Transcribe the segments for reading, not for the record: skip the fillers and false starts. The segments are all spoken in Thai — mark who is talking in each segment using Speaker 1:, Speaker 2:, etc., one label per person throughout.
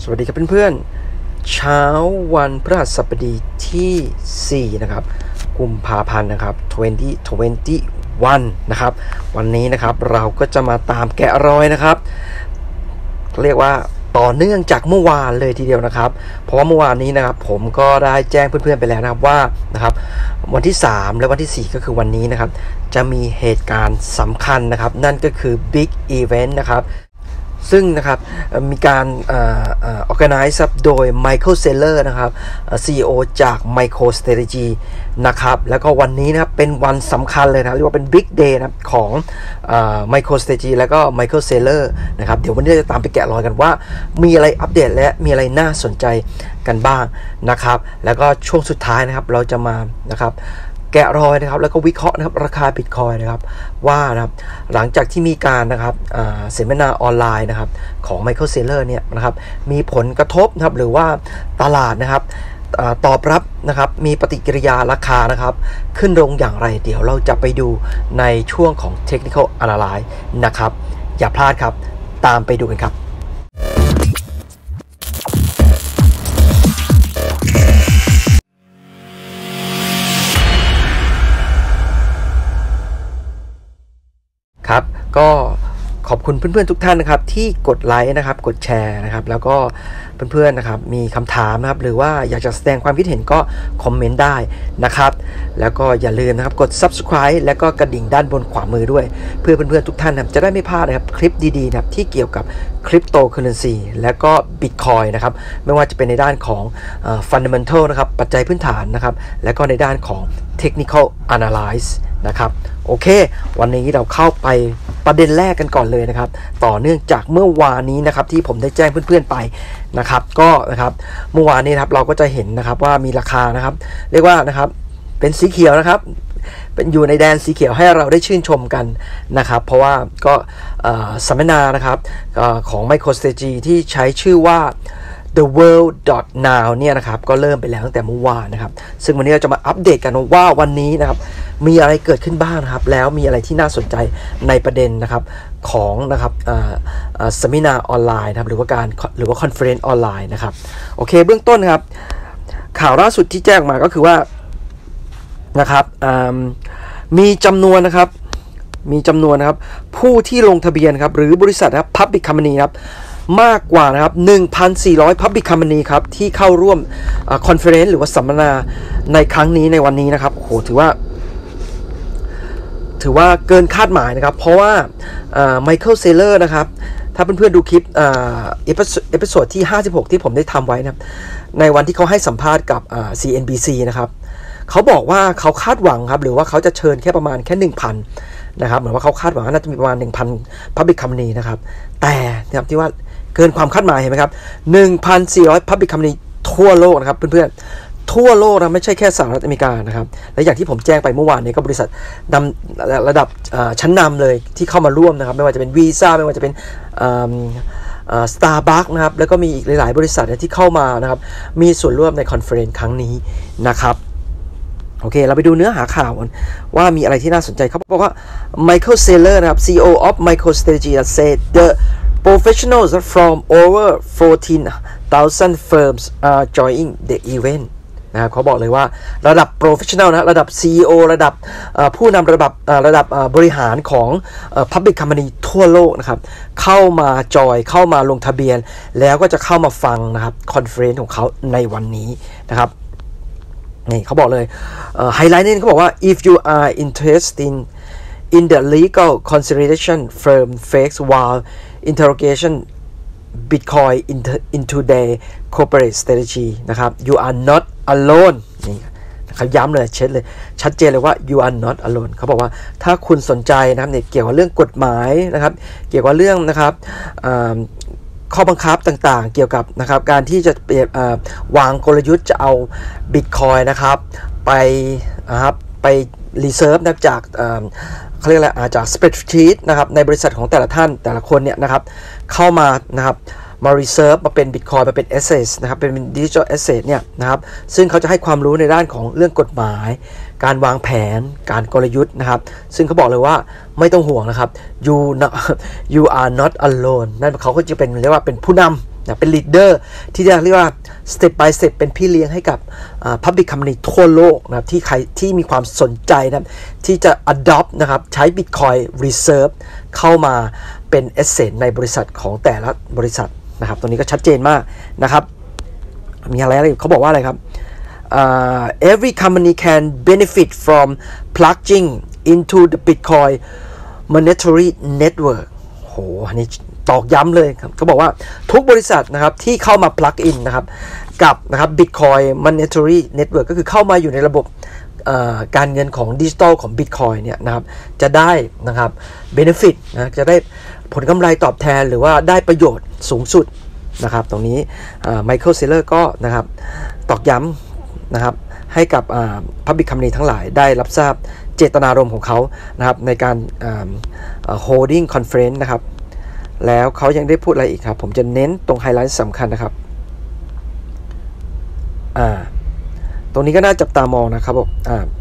Speaker 1: สวัสดีครับเพื่อนๆเช้าวันพฤหัสบดีที่4นะครับกุมภาพันธ์นะครับ2021นะครับวันนี้นะครับเราก็จะมาตามแกะรอยนะครับเรียกว่าต่อเนื่องจากเมื่อวานเลยทีเดียวนะครับเพราะว่าเมื่อวานนี้นะครับผมก็ได้แจ้งเพื่อนๆไปแล้วนะครับว่านะครับวันที่3และวันที่4ก็คือวันนี้นะครับจะมีเหตุการณ์สำคัญนะครับนั่นก็คือ Big Event นะครับซึ่งนะครับมีการorganize โดย Michael Saylor นะครับ CEO จาก MicroStrategy นะครับแล้วก็วันนี้นะครับเป็นวันสำคัญเลยนะเรียกว่าเป็น Big Day นะครับของMicroStrategy แล้วก็ Michael Saylor นะครับเดี๋ยววันนี้เราจะตามไปแกะรอยกันว่ามีอะไรอัปเดตและมีอะไรน่าสนใจกันบ้างนะครับแล้วก็ช่วงสุดท้ายนะครับเราจะมานะครับแกะรอยนะครับแล้วก็วิเคราะห์นะครับราคา Bitcoin นะครับว่านะครับหลังจากที่มีการนะครับเสวนาออนไลน์นะครับของ Michael Saylor เนี่ยนะครับมีผลกระทบนะครับหรือว่าตลาดนะครับตอบรับนะครับมีปฏิกิริยาราคานะครับขึ้นลงอย่างไรเดี๋ยวเราจะไปดูในช่วงของ Technical Analysis นะครับอย่าพลาดครับตามไปดูกันครับครับก็ขอบคุณเพื่อนๆทุกท่านนะครับที่กดไลค์นะครับกดแชร์นะครับแล้วก็เพื่อนๆนะครับมีคำถามนะครับหรือว่าอยากจะแสดงความคิดเห็นก็คอมเมนต์ได้นะครับแล้วก็อย่าลืมนะครับกด Subscribe แล้วก็กระดิ่งด้านบนขวามือด้วยเพื่อเพื่อนๆทุกท่านนะครับจะได้ไม่พลาดนะครับคลิปดีๆนะครับที่เกี่ยวกับคริปโตเคอเรนซีและก็ Bitcoin นะครับไม่ว่าจะเป็นในด้านของ Fundamental นะครับปัจจัยพื้นฐานนะครับและก็ในด้านของ Technical Analysis นะครับโอเควันนี้เราเข้าไปประเด็นแรกกันก่อนเลยนะครับต่อเนื่องจากเมื่อวานนี้นะครับที่ผมได้แจ้งเพื่อนๆไปนะครับก็นะครับเมื่อวานนี้ครับเราก็จะเห็นนะครับว่ามีราคานะครับเรียกว่านะครับเป็นสีเขียวนะครับเป็นอยู่ในแดนสีเขียวให้เราได้ชื่นชมกันนะครับเพราะว่าก็สัมมนานะครับของ MicroStrategy ที่ใช้ชื่อว่า The World Now เนี่ยนะครับก็เริ่มไปแล้วตั้งแต่เมื่อวานนะครับซึ่งวันนี้เราจะมาอัปเดตกันว่าวันนี้นะครับมีอะไรเกิดขึ้นบ้างนะครับแล้วมีอะไรที่น่าสนใจในประเด็นนะครับของนะครับเซมินาออนไลน์นะครับหรือว่าคอนเฟอเรนซ์ออนไลน์นะครับโอเคเบื้องต้นนะครับข่าวล่าสุดที่แจ้งมาก็คือว่านะครับมีจำนวนนะครับผู้ที่ลงทะเบียนครับหรือบริษัทนะครับ Public Company ครับมากกว่านะครับ 1,400 Public Company ครับที่เข้าร่วมคอนเฟอเรนซ์หรือว่าสัมมนาในครั้งนี้ในวันนี้นะครับโอ้โหถือว่าเกินคาดหมายนะครับเพราะว่าMichael Saylor นะครับถ้าเพื่อนๆดูคลิปเอพิโซดที่56ที่ผมได้ทำไว้นะครับในวันที่เขาให้สัมภาษณ์กับCNBC นะครับเขาบอกว่าเขาคาดหวังครับหรือว่าเขาจะเชิญแค่ประมาณแค่ 1,000 นะครับเหมือนว่าเขาคาดหวังว่าน่าจะมีประมาณ 1,000 Public Company นะครับแต่นะครับที่ว่าเกินความคาดหมายเห็นไหมครับ 1,400 Public Company ทั่วโลกนะครับเพื่อนๆทั่วโลกนะไม่ใช่แค่สหรัฐอเมริกานะครับและอย่างที่ผมแจ้งไปเมื่อวานนี้ก็บริษัทนำระดับชั้นนำเลยที่เข้ามาร่วมนะครับไม่ว่าจะเป็น Visa ไม่ว่าจะเป็นStarbucks นะครับแล้วก็มีอีกหลายๆบริษัทที่เข้ามานะครับมีส่วนร่วมในคอนเฟอเรนซ์ครั้งนี้นะครับโอเคเราไปดูเนื้อหาข่าวว่ามีอะไรที่น่าสนใจเขาบอกว่า Michael Saylor นะครับ CEO of MicroStrategy said the professionals from over 14,000 firms are joining the event นะครับเขาบอกเลยว่าระดับ professional นะระดับ CEO ระดับผู้นำระดับบริหารของpublic company ทั่วโลกนะครับเข้ามาจอยเข้ามาลงทะเบียนแล้วก็จะเข้ามาฟังนะครับคอนเฟอเรนซ์ของเขาในวันนี้นะครับนี่เขาบอกเลยไฮไลท์นี่เขาบอกว่า if you are interested in the legal consideration firm face while interrogation Bitcoin into their corporate strategy นะครับ you are not alone นี่เขาย้ำเลยชัดเจนเลยว่า you are not alone เขาบอกว่าถ้าคุณสนใจนะครับเนี่ยเกี่ยวกับเรื่องกฎหมายนะครับเกี่ยวกับเรื่องนะครับข้อบังคับต่างๆเกี่ยวกับนะครับการที่จะวางกลยุทธ์จะเอา Bitcoin นะครับไปรีเซิร์ฟนะจากเขาเรียกอะไรจาก spreadsheet นะครับในบริษัทของแต่ละท่านแต่ละคนเนี่ยนะครับเข้ามานะครับมา reserve มาเป็น Bitcoin มาเป็น assets นะครับเป็น digital asset เนี่ยนะครับซึ่งเขาจะให้ความรู้ในด้านของเรื่องกฎหมายการวางแผนการกลยุทธ์นะครับซึ่งเขาบอกเลยว่าไม่ต้องห่วงนะครับ you are not alone นั่นเขาก็จะเป็นเรียกว่าเป็นผู้นำนะเป็น leader ที่เรียกว่า step by step เป็นพี่เลี้ยงให้กับpublic company ทั่วโลกนะครับที่ใครที่มีความสนใจนะที่จะ adopt นะครับใช้ Bitcoin Reserve เข้ามาเป็น asset ในบริษัทของแต่ละบริษัทนะครับตรงนี้ก็ชัดเจนมากนะครับมีอะไรเขาบอกว่าอะไรครับevery company can benefit from plugging into the Bitcoin monetary network โหอันนี้ตอกย้ำเลยครับเขาบอกว่าทุกบริษัทนะครับที่เข้ามา plug in นะครับกับนะครับ Bitcoin monetary network ก็คือเข้ามาอยู่ในระบบการเงินของดิจิทัลของ Bitcoin เนี่ยนะครับจะได้นะครับ benefit นะจะได้ผลกำไรตอบแทนหรือว่าได้ประโยชน์สูงสุดนะครับตรงนี้ไมเคิลเซเลอร์ก็นะครับตอกย้ำนะครับให้กับPublic Company ทั้งหลายได้รับทราบเจตนารมณ์ของเขานะครับในการholding conference นะครับแล้วเขายังได้พูดอะไรอีกครับผมจะเน้นตรงไฮไลท์สำคัญนะครับตรงนี้ก็น่าจับตามองนะครับบอก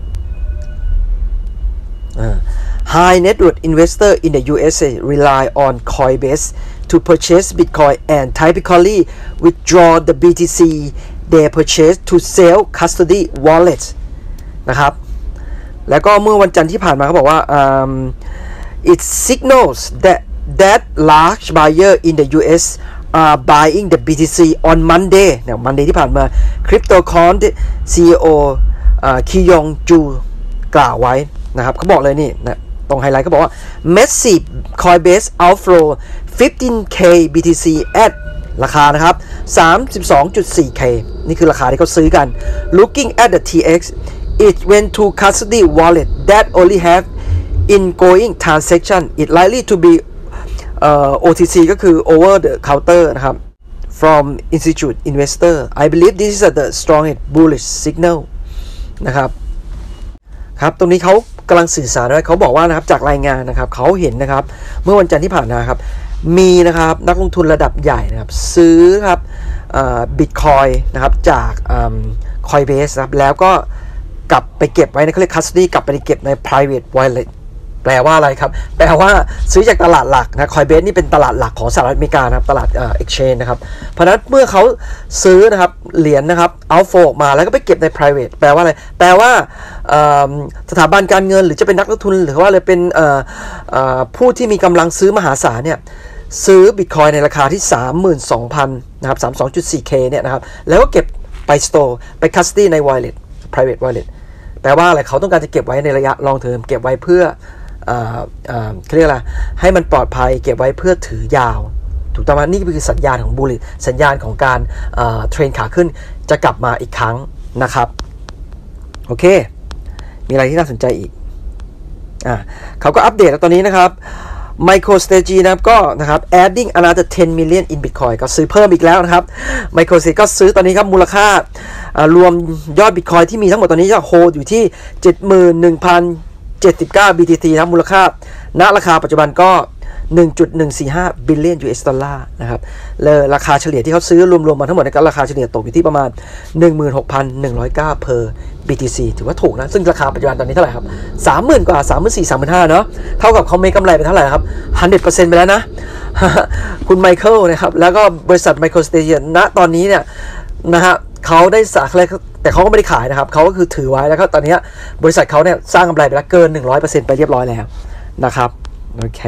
Speaker 1: High net worth investor in the USA rely on Coinbase to purchase Bitcoin and typically withdraw the BTC they purchase to sell custody wallets นะครับแล้วก็เมื่อวันจันทร์ที่ผ่านมาเขาบอกว่าit signals that large buyer in the US are buying the BTC on Monday เนี่ย Monday ที่ผ่านมา CryptoCon CEO คิยองจูกล่าวไว้นะครับเขาบอกเลยนี่นะตรงไฮไลท์เขาบอกว่า massive Coinbase outflow 15k BTC at ราคานะครับ 32.4k นี่คือราคาที่เขาซื้อกัน looking at the TX it went to custody wallet that only have ingoing transaction it likely to be OTC ก็คือ over the counter นะครับ from institute investor I believe this is the strongest bullish signal นะครับครับตรงนี้เขากำลังสื่อสารด้วยเขาบอกว่านะครับจากรายงานนะครับเขาเห็นนะครับเมื่อวันจันทร์ที่ผ่านมาครับมีนะครับนักลงทุนระดับใหญ่นะครับซื้อครับBitcoin นะครับจาก Coinbase นะครับแล้วก็กลับไปเก็บไว้ในเขาเรียก custody กลับไปเก็บใน private wallet แปลว่าอะไรครับแปลว่าซื้อจากตลาดหลักนะ Coinbase นี่เป็นตลาดหลักของสหรัฐอเมริกานะครับตลาดexchange นะครับเพราะนั้นเมื่อเขาซื้อนะครับเหรียญนะครับ outflow ออกมาแล้วก็ไปเก็บใน private แปลว่าอะไรแปลว่าสถาบันการเงินหรือจะเป็นนักลงทุนหรือว่าเลยเป็นผู้ที่มีกำลังซื้อมหาศาลเนี่ยซื้อ Bitcoin ในราคาที่ 32,000 นะครับ 32.4k เนี่ยนะครับแล้วก็เก็บไป store ไป custody ใน wallet private wallet แปลว่าอะไรเขาต้องการจะเก็บไว้ในระยะ long term เก็บไว้เพื่อเขาเรียกอะไรให้มันปลอดภัยเก็บไว้เพื่อถือยาวถูกต้องไหมนี่คือสัญญาณของบูลลิสัญญาณของการเทรนขาขึ้นจะกลับมาอีกครั้งนะครับโอเคมีอะไรที่น่าสนใจอีกเขาก็อัปเดตแล้วตอนนี้นะครับ MicroStrategy นะครับก็นะครับ adding another 10 million in Bitcoin ก็ซื้อเพิ่มอีกแล้วนะครับ MicroStrategy ก็ซื้อตอนนี้ครับมูลค่ารวมยอด Bitcoin ที่มีทั้งหมดตอนนี้จะโฮลอยู่ที่ 71,079 BTC นะมูลค่าณราคาปัจจุบันก็ 1.145 billion US ดอลลาร์นะครับเลยราคาเฉลี่ยที่เขาซื้อรวมๆมาทั้งหมดก็ราคาเฉลี่ยตกอยู่ที่ประมาณ 16,109 per BTC ถือว่าถูกนะซึ่งราคาปัจจุบันตอนนี้เท่าไหร่ครับ 30,000 กว่า 34,000 35,000 เนาะเท่ากับเขาเมคกำไรไปเท่าไหร่ครับ 100% ไปแล้วนะ คุณไมเคิลนะครับแล้วก็บริษัท MicroStrategy ณตอนนี้เนี่ยนะฮะเขาได้สาขาแต่เขาก็ไม่ได้ขายนะครับเขาก็คือถือไว้แล้วก็ตอนนี้บริษัทเขาเนี่ยสร้างกำไรไปแล้วเกิน 100% ไปเรียบร้อยแล้วนะครับโอเค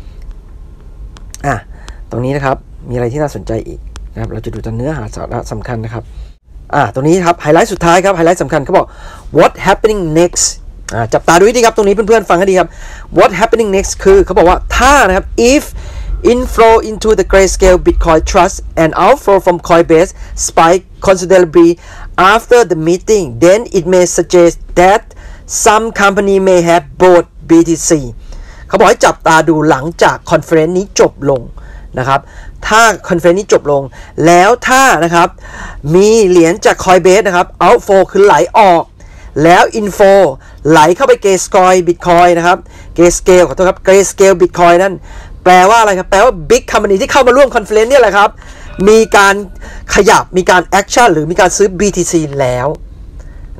Speaker 1: ตรงนี้นะครับมีอะไรที่น่าสนใจอีกนะครับเราจะดูตัวเนื้อหาสาระสำคัญนะครับตรงนี้ครับไฮไลท์สุดท้ายครับไฮไลท์สำคัญเขาบอก what happening next จับตาดูให้ดีครับตรงนี้เพื่อนๆฟังให้ดีครับ what happening next คือเขาบอกว่าถ้านะครับ if inflow into the Grayscale Bitcoin Trust and outflow from Coinbase spike considerably after the meeting then it may suggest that some company may have bought BTC เขาบอกให้จับตาดูหลังจากคอนเฟอเรนซ์นี้จบลงนะครับถ้าคอนเฟอเรนซ์นี้จบลงแล้วถ้านะครับมีเหรียญจาก Coinbase นะครับ outflow คือไหลออกแล้ว inflow ไหลเข้าไป Grayscale Bitcoin นะครับ Grayscale ขอโทษครับ Grayscale Bitcoin นั่นแปลว่าอะไรครับแปลว่า Big Company ที่เข้ามาร่วมคอนเฟอเรนซ์เนี่ยแหละครับมีการขยับมีการแอคชั่นหรือมีการซื้อ BTC แล้ว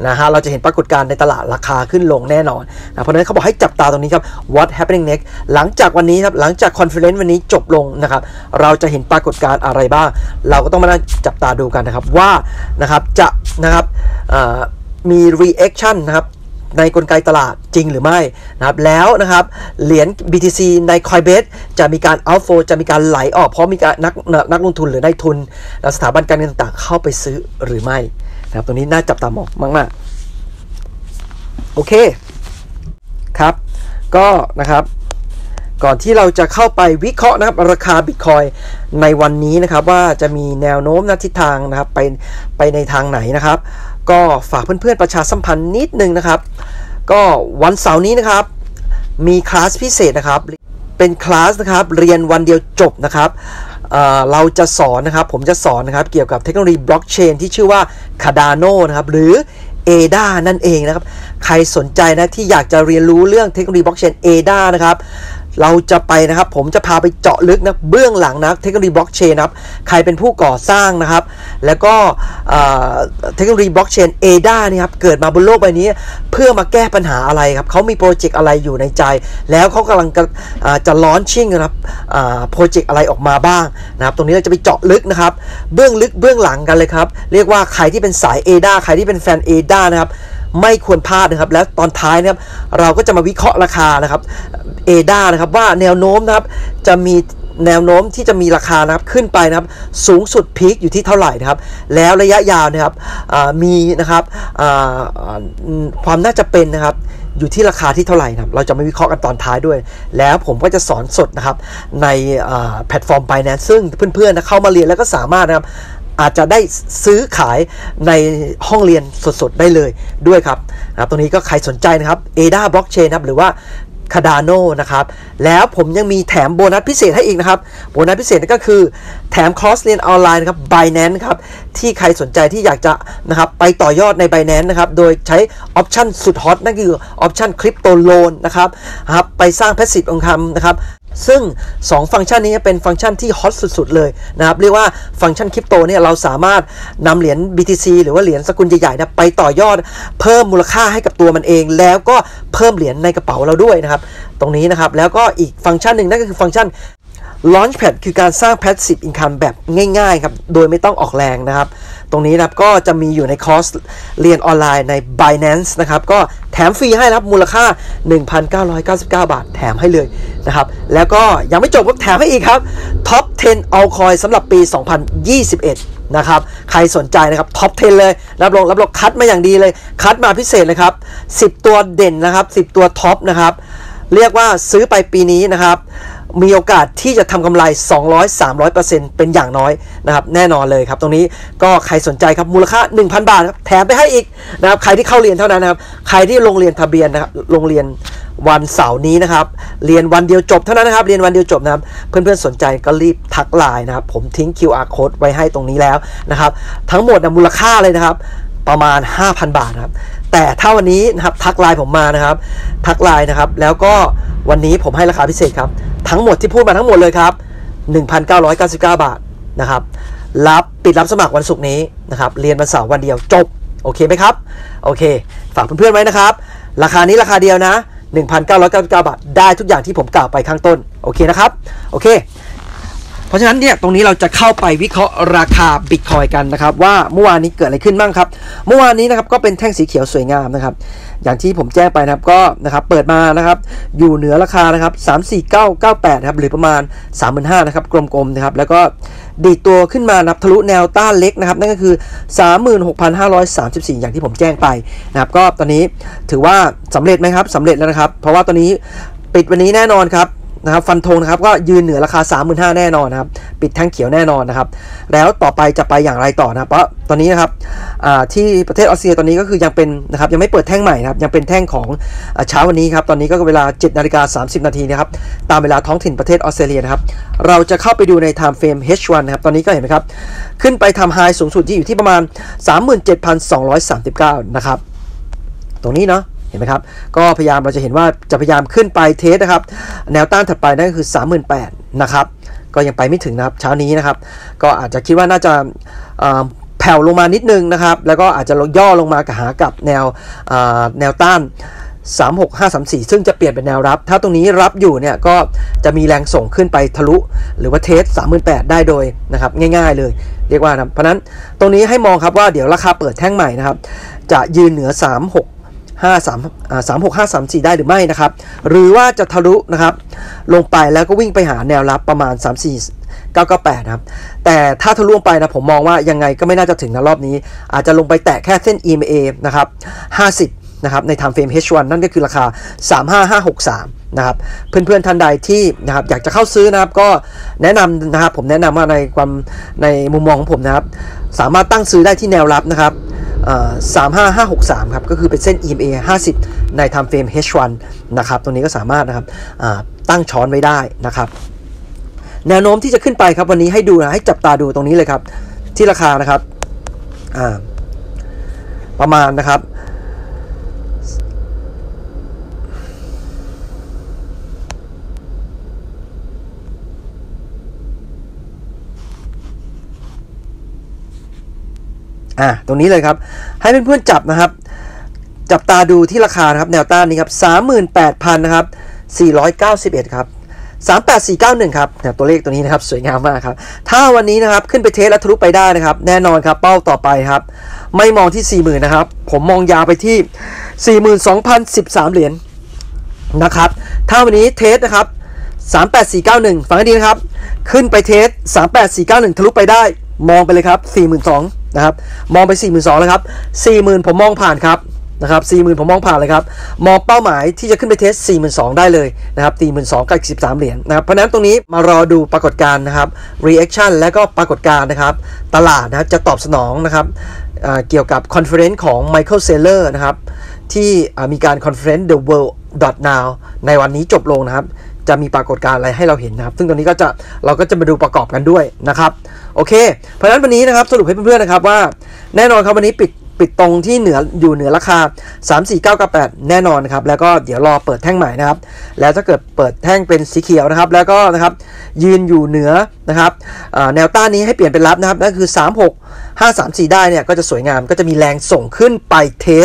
Speaker 1: นะฮะเราจะเห็นปรากฏการณ์ในตลาดราคาขึ้นลงแน่นอนนะเพราะฉะนั้นเขาบอกให้จับตาตรงนี้ครับ what happening next หลังจากวันนี้ครับหลังจากคอนเฟอเรนซ์วันนี้จบลงนะครับเราจะเห็นปรากฏการณ์อะไรบ้างเราก็ต้องมาจับตาดูกันนะครับว่านะครับจะนะครับมี reaction นะครับในกลไกตลาดจริงหรือไม่นะครับแล้วนะครับเหรียญ BTC ใน Coinbase จะมีการ outflow จะมีการไหลออกเพราะมีการนักลงทุนหรือนายทุนและสถาบันการเงินต่างๆเข้าไปซื้อหรือไม่นะครับตรงนี้น่าจับตามองมากๆโอเคครับก็นะครับก่อนที่เราจะเข้าไปวิเคราะห์นะครับราคา Bitcoin ในวันนี้นะครับว่าจะมีแนวโน้มทิศทางนะครับไปในทางไหนนะครับก็ฝากเพื่อนๆประชาสัมพันธ์นิดนึงนะครับก็วันเสาร์นี้นะครับมีคลาสพิเศษนะครับเป็นคลาสนะครับเรียนวันเดียวจบนะครับเราจะสอนนะครับผมจะสอนนะครับเกี่ยวกับเทคโนโลยีบล็อกเชนที่ชื่อว่า Cardano นะครับหรือ ADA นั่นเองนะครับใครสนใจนะที่อยากจะเรียนรู้เรื่องเทคโนโลยีบล็อกเชน ADA นะครับเราจะไปนะครับผมจะพาไปเจาะลึกนะเบื้องหลังนะเทคโนโลยีบล็อกเชนนะครับใครเป็นผู้ก่อสร้างนะครับแล้วก็เทคโนโลยีบล็อกเชน ADA นี่ครับเกิดมาบนโลกใบนี้เพื่อมาแก้ปัญหาอะไรครับเขามีโปรเจกต์อะไรอยู่ในใจแล้วเขากำลังจะลอนชิ่งนะครับโปรเจกต์อะไรออกมาบ้างนะครับตรงนี้เราจะไปเจาะลึกนะครับเบื้องลึกเบื้องหลังกันเลยครับเรียกว่าใครที่เป็นสาย ADA ใครที่เป็นแฟน ADA นะครับไม่ควรพลาดนะครับแล้วตอนท้ายนะครับเราก็จะมาวิเคราะห์ราคานะครับADA นะครับว่าแนวโน้มนะครับจะมีแนวโน้มที่จะมีราคานะครับขึ้นไปนะครับสูงสุดพีคอยู่ที่เท่าไหร่นะครับแล้วระยะยาวนะครับมีนะครับความน่าจะเป็นนะครับอยู่ที่ราคาที่เท่าไหร่นะครับเราจะมาวิเคราะห์กันตอนท้ายด้วยแล้วผมก็จะสอนสดนะครับในแพลตฟอร์ม Binance ซึ่งเพื่อนๆนะเข้ามาเรียนแล้วก็สามารถนะครับอาจจะได้ซื้อขายในห้องเรียนสดๆได้เลยด้วยครับตรงนี้ก็ใครสนใจนะครับ ADA Blockchain ครับหรือว่าCardano นะครับแล้วผมยังมีแถมโบนัสพิเศษให้อีกนะครับโบนัสพิเศษนั่นก็คือแถมคอร์สเรียนออนไลน์นะครับ Binance ครับที่ใครสนใจที่อยากจะนะครับไปต่อยอดใน Binance นะครับโดยใช้ออปชั่นสุดฮอตนั่นคือออปชั่นคริปโตโลนนะครับไปสร้าง Passive Income นะครับซึ่ง2ฟังก์ชันนี้เป็นฟังก์ชันที่ฮอตสุดๆเลยนะครับเรียกว่าฟังก์ชันคริปโตเนี่ยเราสามารถนำเหรียญ BTC หรือว่าเหรียญสกุลใหญ่ๆนะไปต่อยอดเพิ่มมูลค่าให้กับตัวมันเองแล้วก็เพิ่มเหรียญในกระเป๋าเราด้วยนะครับตรงนี้นะครับแล้วก็อีกฟังก์ชันหนึ่งนั่นก็คือฟังก์ชัน Launchpad คือการสร้าง Passive Income แบบง่ายๆครับโดยไม่ต้องออกแรงนะครับตรงนี้นะครับก็จะมีอยู่ในคอร์สเรียนออนไลน์ใน Binance นะครับก็แถมฟรีให้ครับมูลค่า 1,999 บาทแถมให้เลยนะครับแล้วก็ยังไม่จบก็แถมให้อีกครับ Top 10 Altcoin สำหรับปี 2021 นะครับใครสนใจนะครับ Top 10 เลยรับรองคัดมาอย่างดีเลยคัดมาพิเศษเลยครับ10ตัวเด่นนะครับ10ตัวท็อปนะครับเรียกว่าซื้อไปปีนี้นะครับมีโอกาสที่จะทำกำไร 200-300% เป็นอย่างน้อยนะครับแน่นอนเลยครับตรงนี้ก็ใครสนใจครับมูลค่า 1,000 บาทครับแถมไปให้อีกนะครับใครที่เข้าเรียนเท่านั้นนะครับใครที่ลงเรียนทะเบียนนะครับลงเรียนวันเสาร์นี้นะครับเรียนวันเดียวจบเท่านั้นนะครับเรียนวันเดียวจบนะครับเพื่อนๆสนใจก็รีบทักไลน์นะครับผมทิ้ง QR code ไว้ให้ตรงนี้แล้วนะครับทั้งหมดนะมูลค่าเลยนะครับประมาณ 5,000 บาทนะครับแต่ถ้าวันนี้นะครับทักไลน์ผมมานะครับทักไลน์นะครับแล้วก็วันนี้ผมให้ราคาพิเศษครับทั้งหมดที่พูดมาทั้งหมดเลยครับ 1,999 บาทนะครับปิดรับสมัครวันศุกร์นี้นะครับเรียนวันเสาร์วันเดียวจบโอเคไหมครับโอเคฝากเพื่อนๆไว้นะครับราคานี้ราคาเดียวนะ 1,999 บาทได้ทุกอย่างที่ผมกล่าวไปข้างต้นโอเคนะครับโอเคเพราะฉะนั้นเนี่ยตรงนี้เราจะเข้าไปวิเคราะห์ราคา Bitcoin กันนะครับว่าเมื่อวานนี้เกิดอะไรขึ้นบ้างครับเมื่อวานนี้นะครับก็เป็นแท่งสีเขียวสวยงามนะครับอย่างที่ผมแจ้งไปนะครับก็นะครับเปิดมานะครับอยู่เหนือราคานะครับ34998นะครับหรือประมาณ 35,000 นะครับกลมๆนะครับแล้วก็ดีดตัวขึ้นมานับทะลุแนวต้านเล็กนะครับนั่นก็คือ 36,534 อย่างที่ผมแจ้งไปนะครับก็ตอนนี้ถือว่าสำเร็จไหมครับสำเร็จแล้วนะครับเพราะว่าตอนนี้ปิดวันนี้แน่นอนครับนะครับฟันธงนะครับก็ยืนเหนือราคา 35,000 แน่นอนนะครับปิดแท่งเขียวแน่นอนนะครับแล้วต่อไปจะไปอย่างไรต่อนะเพราะตอนนี้นะครับที่ประเทศออสเตรเลียตอนนี้ก็คือยังเป็นนะครับยังไม่เปิดแท่งใหม่นะครับยังเป็นแท่งของเช้าวันนี้ครับตอนนี้ก็เวลา 7:30 นาทีนะครับตามเวลาท้องถิ่นประเทศออสเตรเลียนะครับเราจะเข้าไปดูใน time frame H1 นะครับตอนนี้ก็เห็นไหมครับขึ้นไปทำไฮสูงสุดที่อยู่ที่ประมาณ 37,239 นะครับตรงนี้เนาะเห็นไหมครับก็พยายามเราจะเห็นว่าจะพยายามขึ้นไปเทสนะครับแนวต้านถัดไปนั่นก็คือ 38,000 นะครับก็ยังไปไม่ถึงนะครับเช้านี้นะครับก็อาจจะคิดว่าน่าจะแผ่วลงมานิดนึงนะครับแล้วก็อาจจะย่อลงมาหากับแนวต้าน36534ซึ่งจะเปลี่ยนเป็นแนวรับถ้าตรงนี้รับอยู่เนี่ยก็จะมีแรงส่งขึ้นไปทะลุหรือว่าเทส 38,000 ได้โดยนะครับง่ายๆเลยเรียกว่านะเพราะนั้นตรงนี้ให้มองครับว่าเดี๋ยวราคาเปิดแท่งใหม่นะครับจะยืนเหนือ36534ได้หรือไม่นะครับหรือว่าจะทะลุนะครับลงไปแล้วก็วิ่งไปหาแนวรับประมาณ34998นะครับแต่ถ้าทะลุลงไปนะผมมองว่ายังไงก็ไม่น่าจะถึงนะรอบนี้อาจจะลงไปแตะแค่เส้น EMA นะครับ50นะครับใน time frame H1 นั่นก็คือราคา35563นะครับเพื่อนๆท่านใดที่นะครับอยากจะเข้าซื้อนะครับก็แนะนำนะครับผมแนะนำว่าในมุมมองของผมนะครับสามารถตั้งซื้อได้ที่แนวรับนะครับ35563ครับก็คือเป็นเส้น EMA 50ใน time frame H1 นะครับตรงนี้ก็สามารถนะครับตั้งช้อนไว้ได้นะครับแนวโน้มที่จะขึ้นไปครับวันนี้ให้ดูนะให้จับตาดูตรงนี้เลยครับที่ราคานะครับประมาณนะครับตรงนี้เลยครับให้เพื่อนๆจับนะครับจับตาดูที่ราคานะครับแนวต้านนี้ครับ 38,000 นะครับ491ครับ38491ครับตัวเลขตัวนี้นะครับสวยงามมากครับถ้าวันนี้นะครับขึ้นไปเทสและทะลุไปได้นะครับแน่นอนครับเป้าต่อไปครับไม่มองที่ 40,000 นะครับผมมองยาวไปที่ 42,013 เหรียญนะครับถ้าวันนี้เทสนะครับ38491ฟังให้ดีนะครับขึ้นไปเทส38491ทะลุไปได้มองไปเลยครับ 42,000 นะครับมองไป 42,000 แล้วครับ 40,000 ผมมองผ่านครับนะครับ 40,000 ผมมองผ่านเลยครับมองเป้าหมายที่จะขึ้นไปเทส 42,000 ได้เลยนะครับ 42,000 กับ 13 เหรียญนะครับเพราะนั้นตรงนี้มารอดูปรากฏการณ์นะครับ reaction และก็ปรากฏการณ์นะครับตลาดนะครับจะตอบสนองนะครับเกี่ยวกับคอนเฟอเรนซ์ของ Michael Saylor นะครับที่มีการคอนเฟอเรนซ์ The World Now ในวันนี้จบลงนะครับจะมีปรากฏการณ์อะไรให้เราเห็นนะครับซึ่งตรงนี้เราก็จะมาดูประกอบกันด้วยนะครับโอเคเพราะฉะนั้นวันนี้นะครับสรุปให้เพื่อนๆนะครับว่าแน่นอนครับวันนี้ปิดตรงที่อยู่เหนือราคา34998แน่นอนนะครับแล้วก็เดี๋ยวรอเปิดแท่งใหม่นะครับแล้วถ้าเกิดเปิดแท่งเป็นสีเขียวนะครับแล้วก็นะครับยืนอยู่เหนือนะครับแนวต้านนี้ให้เปลี่ยนเป็นรับนะครับนั่นคือ36534ได้เนี่ยก็จะสวยงามก็จะมีแรงส่งขึ้นไปเทส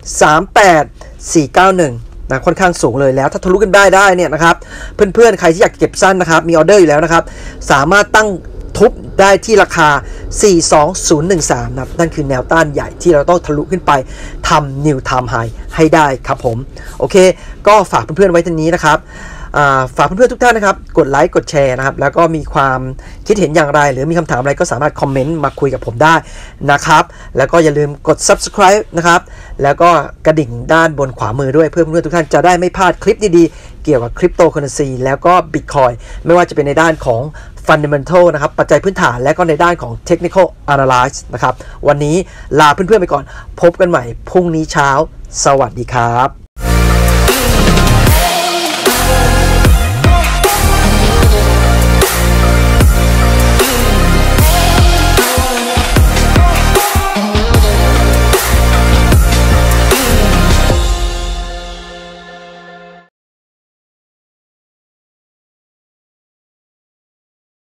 Speaker 1: 38491นะค่อนข้างสูงเลยแล้วถ้าทะลุกันได้เนี่ยนะครับเพื่อนๆใครที่อยากเก็บสั้นนะครับมีออเดอร์อยู่แล้วนะครับสามารถตั้งทุบได้ที่ราคา 42013 นะครับนั่นคือแนวต้านใหญ่ที่เราต้องทะลุขึ้นไปทำ New Time High ให้ได้ครับผมโอเคก็ฝากเพื่อนๆไว้ตรงนี้นะครับฝากเพื่อนๆทุกท่านนะครับกดไลค์กดแชร์นะครับแล้วก็มีความคิดเห็นอย่างไรหรือมีคำถามอะไรก็สามารถคอมเมนต์มาคุยกับผมได้นะครับแล้วก็อย่าลืมกด Subscribe นะครับแล้วก็กระดิ่งด้านบนขวามือด้วยเพื่อเพื่อนๆทุกท่านจะได้ไม่พลาดคลิปดีๆเกี่ยวกับคริปโตเคอเรนซีแล้วก็ Bitcoin ไม่ว่าจะเป็นในด้านของ Fundamental นะครับปัจจัยพื้นฐานและก็ในด้านของ Technical Analysis นะครับวันนี้ลาเพื่อนๆไปก่อนพบกันใหม่พรุ่งนี้เช้าสวัสดีครับ